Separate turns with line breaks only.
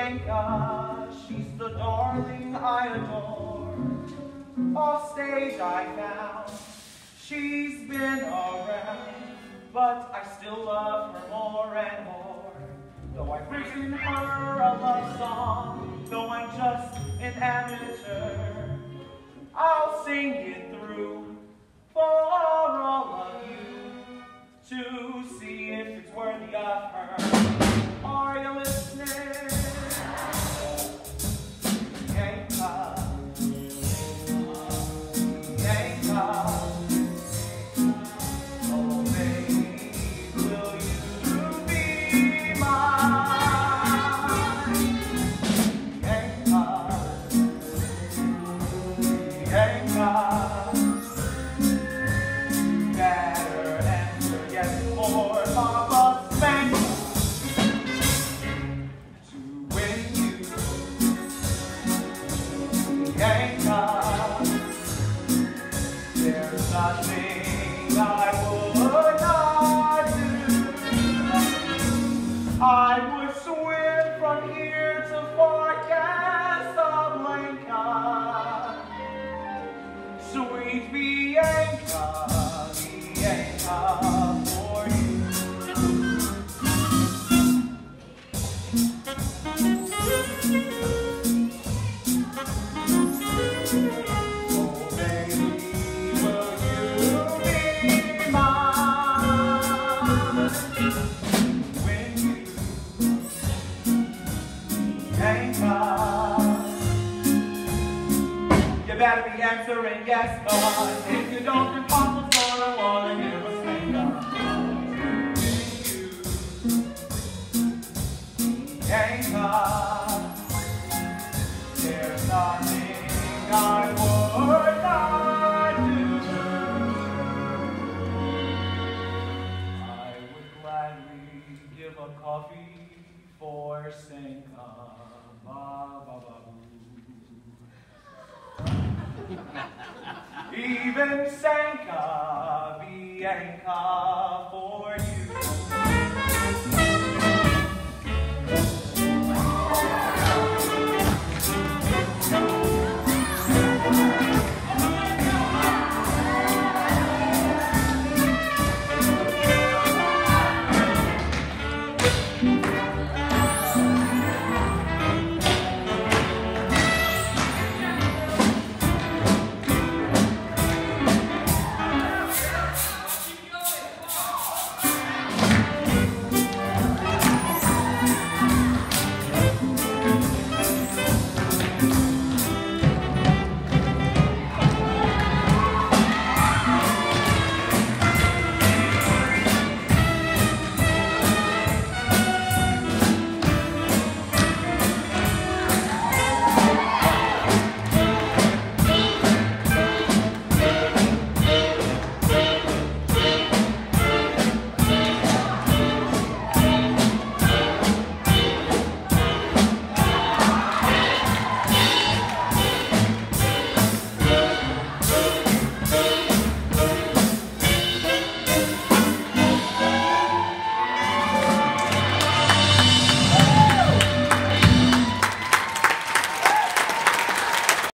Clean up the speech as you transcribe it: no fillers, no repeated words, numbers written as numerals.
Bianca, she's the darling I adore. Off stage I found she's been around, but I still love her more and more. Though I've written her a love song, though I'm just an amateur, I'll sing it through for all of you to see if it's worthy of her. Are you listening? Bianca, Bianca, oh baby, will you be mine? Bianca, Bianca. There's nothing I would not do. I would swim from here to far Casablanca. Sweet Bianca, Bianca, for you. You better be answering yes, but if you don't, then pop the floor, I wanna hear a spank. Bianca, there's nothing I would not do. I would gladly give up coffee for Sanka. Ba, ba, ba, boo. Even Sanka, Bianca.